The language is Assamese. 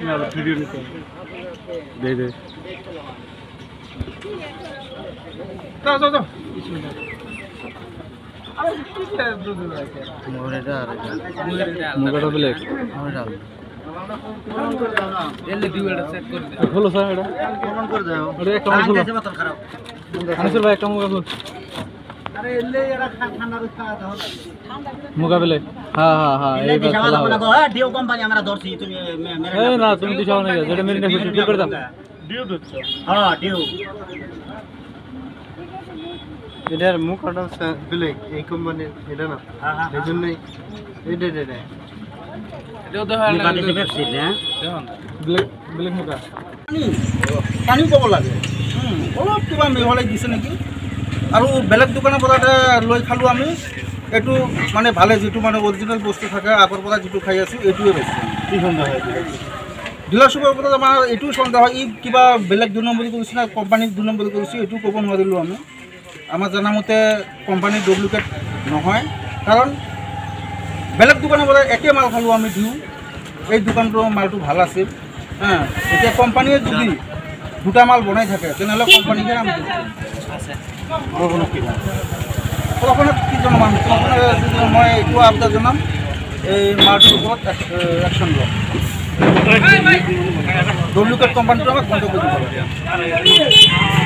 ভিডিও নিতে দে দে যাও যাও যাও মুগটা বলে খোলো স্যার এটা প্রমাণ করে দাও আরে একটা মুখ খোলো খারাপ আনিসুল ভাই একটা মুখ খোলো আরে এলে এরা ঠান্ডা রুখা দাও মুকাবেলে হ্যাঁ হ্যাঁ হ্যাঁ এই বাত বলা গো হ্যাঁ ডিও কোম্পানি আমরা ধরছি তুমি মেরে এই না তুমি দিছাও না যেটা মেরে না শুরু করে দাও ডিও দিছো হ্যাঁ ডিও এটার মুখটা বলে এই কোম্পানির এটা না এইজন্যই এটা এটা এটাও তো হয় বাড়িতে পেপসি না দেখুন ব্ল্যাক ব্ল্যাক মুখা পানি কব লাগে অলপ কিবা মিহলাই দিছে নাকি আৰু বেলেগ দোকানৰ পৰা লৈ খালো আমি এটু মানে ভালে যেটো মানে অৰিজিনাল বস্তু থাকে আগৰ পৰা যেটো খাই আছো এটুৱে বেছি কি সন্দেহ হয় ডিলাৰশ্বিপৰ পৰা আমাৰ এটু সন্দেহ হয় ই কিবা বেলেগ 2 নম্বৰ কৰিছে না কোম্পানীক 2 নম্বৰ কৰিছে এটু ক'ব নোৱাৰিলো আমি আমাৰ জানামতে কোম্পানী ডুপ্লিকেট নহয় কাৰণ বেলেগ দোকানৰ পৰা একে মাল খালো আমি দিও এই দোকানটোৰ মালটো ভাল আছিল হ্যাঁ এতিয়া কোম্পানীয়ে যদি দুটা মাল বনাই থাকে তেনেহ'লে কোম্পানীকে আমি আছে কোনো কি জনাম মই এইটো আবদাৰ জনাম এই মালটোৰ ওপৰত একশ্যন লওক ডুপ্লিকেট কোম্পানীটো আমাক বন্ধ কৰি দিব লাগে